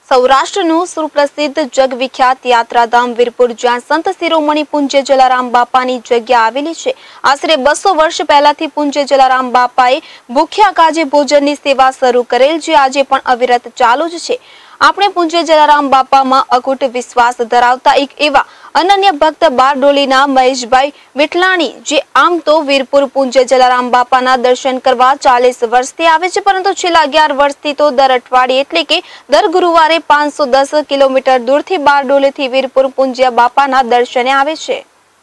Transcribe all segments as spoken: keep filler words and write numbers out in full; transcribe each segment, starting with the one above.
સૌરાષ્ટ્રનું સુપ્રસિદ્ધ જગવિખ્યાત યાત્રાધામ વીરપુર, જ્યાં સંત શિરોમણી પૂજ્ય જલારામ બાપાની જગ્યા આવેલી છે. આશરે બસો વર્ષ પહેલાથી પૂજ્ય જલારામ બાપાએ ભૂખ્યા કાજે ભોજનની સેવા શરૂ કરેલ, જે આજે પણ અવિરત ચાલુ જ છે. આપણે પૂજ્ય જલારામ બાપામાં અકૂટ વિશ્વાસ ધરાવતા એક એવા અનન્ય ભક્ત બારડોલીના મહેશભાઈ વિઠલાણી, જે આમ તો વીરપુર પૂજ્ય જલારામ બાપાના દર્શન કરવા ચાલીસ વર્ષથી આવે છે, પરંતુ છેલ્લા અગિયાર વર્ષથી તો દર અઠવાડિયે એટલે કે દર ગુરુવારે પાંચસો દસ કિલોમીટર દૂરથી બારડોલીથી વીરપુર પૂજ્ય બાપાના દર્શને આવે છે.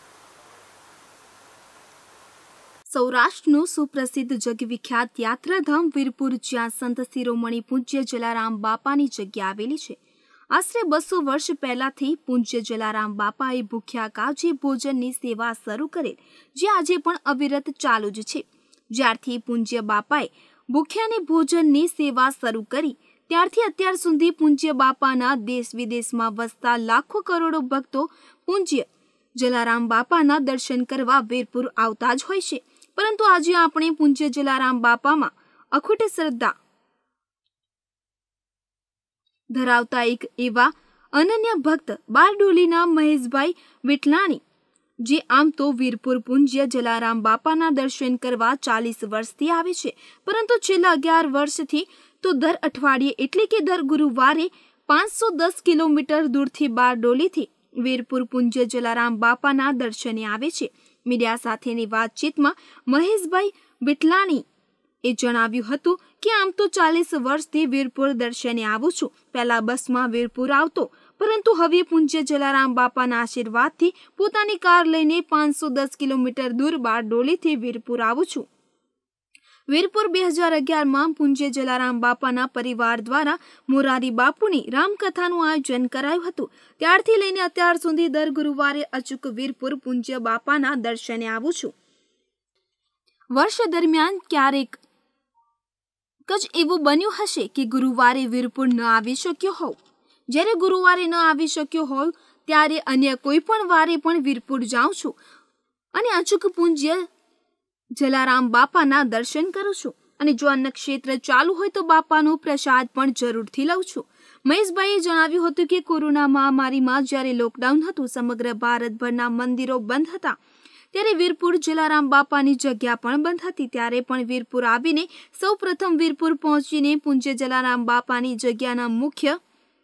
સૌરાષ્ટ્રનું સુપ્રસિદ્ધ જગવિખ્યાત યાત્રાધામ વીરપુર, જ્યાં સંત શિરોમણી પૂજ્ય જલારામ બાપાની જગ્યા આવેલી છે. આશરે બસો વર્ષ પહેલાથી પૂજ્ય જલારામ બાપાએ ભૂખ્યા કાજે ભોજનની સેવા શરૂ કરેલ, જે આજે પણ અવિરત ચાલુ જ છે. જ્યારથી પૂજ્ય બાપાએ ભૂખ્યાને ભોજનની સેવા શરૂ કરી, ત્યારથી અત્યાર સુધી પૂજ્ય બાપાના દેશ વિદેશમાં વસતા લાખો કરોડો ભક્તો પૂજ્ય જલારામ બાપાના દર્શન કરવા વીરપુર આવતા જ હોય છે. પરંતુ આજે આપણે પૂજ્ય જલારામ બાપામાં અખૂટ શ્રદ્ધા ધરાવતા એક એવા અનન્ય ભક્ત બારડોલીના મહેશભાઈ વિઠલાણી, જે આમ તો વીરપુર પૂજ્ય જલારામ બાપાના દર્શન કરવા ચાલીસ વર્ષથી આવે છે, પરંતુ છેલ્લા અગિયાર વર્ષથી તો દર અઠવાડિયે એટલે કે દર ગુરુવારે પાંચસો દસ કિલોમીટર દૂરથી બારડોલીથી વીરપુર પૂજ્ય જલારામ બાપાના દર્શને આવે છે. મીડિયા સાથેની વાતચીતમાં મહેશભાઈ વિઠલાણી એ જણાવ્યું હતું કે આમ તો ચાલીસ વર્ષથી વીરપુર દર્શને આવું છું. પહેલા બસમાં વીરપુર આવતો, પરંતુ હવે પૂજ્ય જલારામ બાપાના આશીર્વાદથી પોતાની કાર લઈને પાંચસો દસ કિલોમીટર દૂર બારડોલીથી વીરપુર આવું છું. વીરપુર બે હજાર અગિયારમાં પૂજ્ય જલારામ બાપાના પરિવાર દ્વારા મોરારી બાપુની રામકથાનું આયોજન કરાયું હતું. ત્યારથી લઈને અત્યાર સુધી દર ગુરુવારે અચૂક વીરપુર પૂજ્ય બાપાના દર્શને આવું છું. વર્ષ દરમિયાન ક્યારેક જ એવું બન્યું હશે કે ગુરુવારે વીરપુર ન આવી શક્યો હોવ. જ્યારે ગુરુવારે ન આવી શક્યો હોવ, ત્યારે અન્ય કોઈ પણ વારે પણ વીરપુર જાઉં છું અને અચૂક પૂજ્ય જલારામ બાપાના દર્શન કરું છું. અને જો અન્ન ક્ષેત્ર ચાલુ હોય તો બાપાનો પ્રસાદ પણ જરૂરથી લઉં છું. મહેશભાઈએ જણાવ્યું હતું કે કોરોના મહામારીમાં જ્યારે લોકડાઉન હતું, સમગ્ર ભારતભરના મંદિરો બંધ હતા, ત્યારે વીરપુર જલારામ બાપાની જગ્યા પણ બંધ હતી. ત્યારે પણ વીરપુર આવીને સૌ પ્રથમ વીરપુર પહોંચીને પૂજ્ય જલારામ બાપાની જગ્યાના મુખ્ય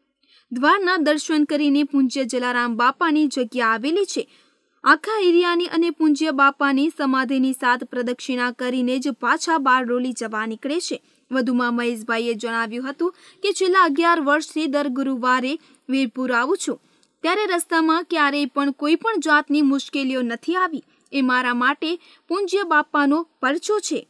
દ્વારના દર્શન કરીને પૂજ્ય જલારામ બાપાની જગ્યા આવેલી છે આખા એરિયાની અને પૂજ્ય બાપાની સમાધિની સાત પ્રદક્ષિણા કરીને જ પાછા બારડોલી જવા નીકળે છે. વધુમાં મહેશભાઈએ જણાવ્યું હતું કે છેલ્લા અગિયાર વર્ષથી દર ગુરુવારે વીરપુર આવું છું, ત્યારે રસ્તામાં ક્યારેય પણ કોઈ પણ જાતની મુશ્કેલીઓ નથી આવી. એ મારા માટે પૂજ્ય બાપાનો પરચો છે.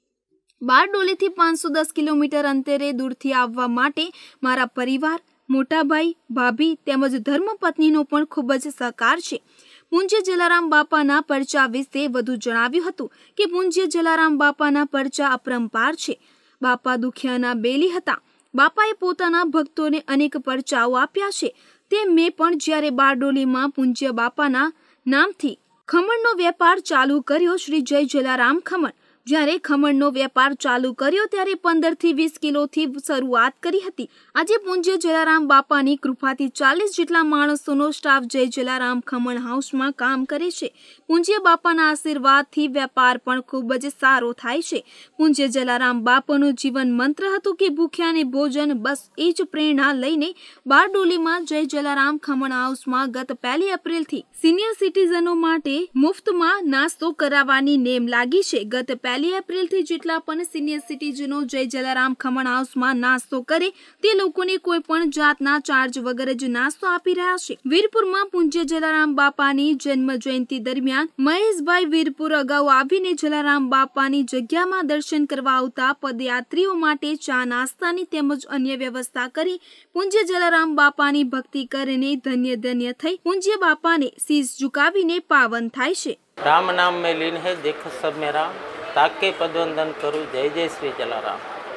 બારડોલીથી પાંચસો દસ કિલોમીટર અંતરે દૂરથી આવવા માટે મારા પરિવાર, મોટા ભાઈ, ભાભી તેમજ ધર્મપત્નીનો પણ ખૂબ જ સહકાર છે. પૂજ્ય જલારામ બાપાના પરચા વિશે વધુ જણાવ્યું હતું કે પૂજ્ય જલારામ બાપાના પરચા અપરંપાર છે. બાપા દુખિયાના બેલી હતા. બાપાએ પોતાના ભક્તોને અનેક પરચાઓ આપ્યા છે. તે મેં પણ જ્યારે બારડોલીમાં પૂજ્ય બાપાના નામથી ખમણનો વેપાર ચાલુ કર્યો, શ્રી જય જલારામ ખમણ, જ્યારે ખમણનો વેપાર ચાલુ કર્યો ત્યારે પંદર થી વીસ કિલોથી શરૂઆત કરી હતી. આજે પૂજ્ય જલારામ બાપાની કૃપાથી ચાલીસ જેટલા માણસોનો સ્ટાફ જય જલારામ ખમણ હાઉસમાં કામ કરે છે. પૂજ્ય બાપાના આશીર્વાદથી વેપાર પણ ખૂબ જ સારો થાય છે. પૂજ્ય જલારામ બાપાનું જીવન મંત્ર હતું કે ભૂખ્યાને ભોજન. બસ એ જ પ્રેરણા લઈને બારડોલીમાં જય જલારામ ખમણ હાઉસમાં ગત પહેલી એપ્રિલથી સિનિયર સિટીઝનો માટે મુફ્તમાં નાસ્તો કરાવવાની નેમ લાગી છે. ગત પહેલી એપ્રિલથી જેટલા પણ સિનિયર સિટીઝનો જય જલારામ ખમણ હાઉસમાં નાસ્તો કરે તે લોકોને કોઈ પણ જાતના ચાર્જ વગર જ નાસ્તો આપી રહ્યા છે. વીરપુરમાં પૂજ્ય જલારામ બાપાની જન્મ જયંતિ દરમિયાન મહેશભાઈ વીરપુર અગાઉ આવીને જલારામ બાપાની જગ્યામાં દર્શન કરવા આવતા પદયાત્રીઓ માટે ચા નાસ્તાની તેમજ અન્ય વ્યવસ્થા કરી પૂજ્ય જલારામ બાપાની ભક્તિ કરીને ધન્ય ધન્ય થઈ પૂજ્ય બાપાને શીશ ઝુકાવીને પાવન થાય છે. राम नाम में लीन है देख सब मेरा, તાકે પદવંદન કરું જય જય શ્રી જલારામ.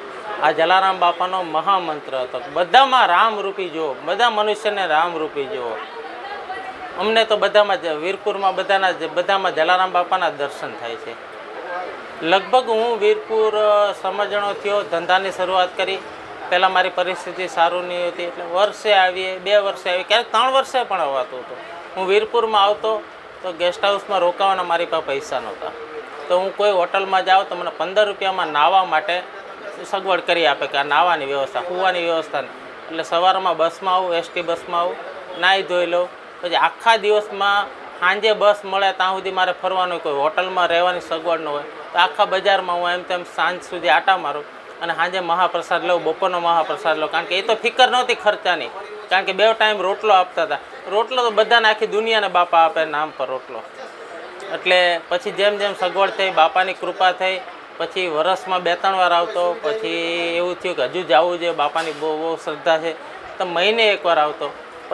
આ જલારામ બાપાનો મહામંત્ર હતો. બધામાં રામરૂપી જુઓ, બધા મનુષ્યને રામરૂપી જુઓ. અમને તો બધામાં વીરપુરમાં બધાના બધામાં જલારામ બાપાના દર્શન થાય છે. લગભગ હું વીરપુર સમજણો થયો, ધંધાની શરૂઆત કરી પહેલાં મારી પરિસ્થિતિ સારું નહીં હતી એટલે વર્ષે આવીએ, બે વર્ષે આવીએ, ક્યારેક ત્રણ વર્ષે પણ અવાતું હતું. હું વીરપુરમાં આવતો તો ગેસ્ટ હાઉસમાં રોકાવાના મારી પાસે પૈસા નહોતા, તો હું કોઈ હોટલમાં જાઉં તો મને પંદર રૂપિયામાં નાહવા માટે સગવડ કરી આપે કે આ નાહવાની વ્યવસ્થા, સુવાની વ્યવસ્થા. એટલે સવારમાં બસમાં આવું, એસટી બસમાં આવું, નાહી ધોઈ લઉં, પછી આખા દિવસમાં સાંજે બસ મળે ત્યાં સુધી મારે ફરવાનું, કોઈ હોટલમાં રહેવાની સગવડ ન હોય તો આખા બજારમાં હું એમ તેમ સાંજ સુધી આટા મારું અને સાંજે મહાપ્રસાદ લઉં, બપોરનો મહાપ્રસાદ લઉં. કારણ કે એ તો ફિકર નહોતી ખર્ચાની, કારણ કે બે ટાઈમ રોટલો આપતા હતા. રોટલો તો બધાને આખી દુનિયાને બાપા આપે નામ પર રોટલો. એટલે પછી જેમ જેમ સગવડ થઈ, બાપાની કૃપા થઈ, પછી વરસમાં બે ત્રણ વાર આવતો. પછી એવું થયું કે હજુ જવું જોઈએ, બાપાની બહુ બહુ શ્રદ્ધા છે તો મહિને એકવાર આવતો.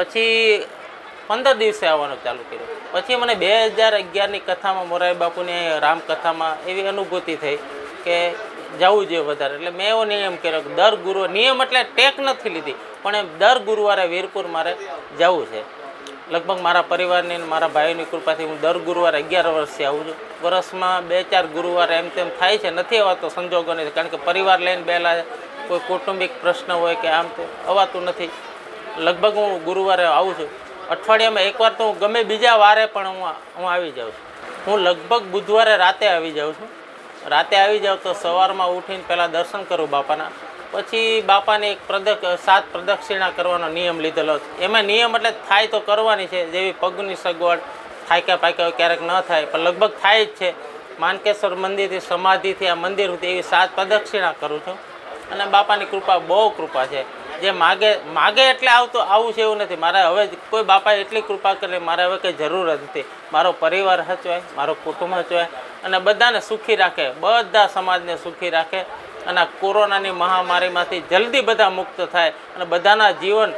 પછી પંદર દિવસે આવવાનું ચાલુ કર્યું. પછી મને બે હજાર અગિયારની કથામાં મોરારી બાપુની રામકથામાં એવી અનુભૂતિ થઈ કે જવું જોઈએ વધારે. એટલે મેં એવો નિયમ કર્યો કે દર ગુરુ, નિયમ એટલે ટેક નથી લીધી, પણ એમ દર ગુરુવારે વીરપુર મારે જવું છે. લગભગ મારા પરિવારની મારા ભાઈઓની કૃપાથી હું દર ગુરુવારે અગિયાર વર્ષથી આવું છું. વર્ષમાં બે ચાર ગુરુવારે એમ તેમ થાય છે, નથી અવાતો સંજોગો નથી, કારણ કે પરિવાર લઈને બેલા કોઈ કૌટુંબિક પ્રશ્ન હોય કે આમ તે અવાતું નથી. લગભગ હું ગુરુવારે આવું છું. અઠવાડિયામાં એકવાર તો હું ગમે બીજા વારે પણ હું હું આવી જાઉં છું. હું લગભગ બુધવારે રાતે આવી જાઉં છું. રાતે આવી જાઉં તો સવારમાં ઉઠીને પહેલાં દર્શન કરું બાપાના, પછી બાપાની એક પ્રદક્ષ સાત પ્રદક્ષિણા કરવાનો નિયમ લીધેલો. એમાં નિયમ એટલે થાય તો કરવાની છે, જેવી પગની સગવડ, થાક્યા પાક્યા ક્યારેક ન થાય પણ લગભગ થાય જ છે. માનકેશ્વર મંદિરથી સમાધિથી આ મંદિર સુધી એવી સાત પ્રદક્ષિણા કરું છું અને બાપાની કૃપા બહુ કૃપા છે. જે માગે માગે એટલે આવતું આવું છે એવું નથી. મારે હવે કોઈ બાપાએ એટલી કૃપા કરી, મારે હવે કંઈ જરૂર જ નથી. મારો પરિવાર હચવાય, મારો કુટુંબ હચવાય અને બધાને સુખી રાખે, બધા સમાજને સુખી રાખે અને આ કોરોનાની મહામારીમાંથી જલ્દી બધા મુક્ત થાય અને બધાના જીવન,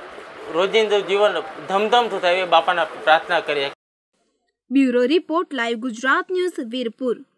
રોજિંદુ જીવન ધમધમતું થાય એવી બાપાને પ્રાર્થના કરીએ. Bureau report, live Gujarat news, Virpur.